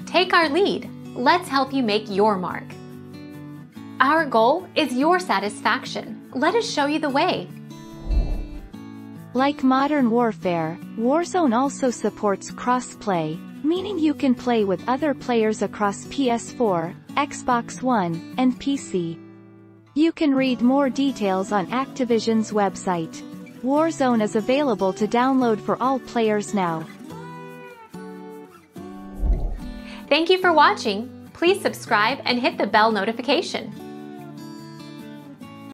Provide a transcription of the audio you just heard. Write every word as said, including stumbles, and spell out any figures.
Take our lead. Let's help you make your mark. Our goal is your satisfaction. Let us show you the way. Like Modern Warfare, Warzone also supports crossplay, meaning you can play with other players across P S four, Xbox One, and P C. You can read more details on Activision's website. Warzone is available to download for all players now. Thank you for watching. Please subscribe and hit the bell notification.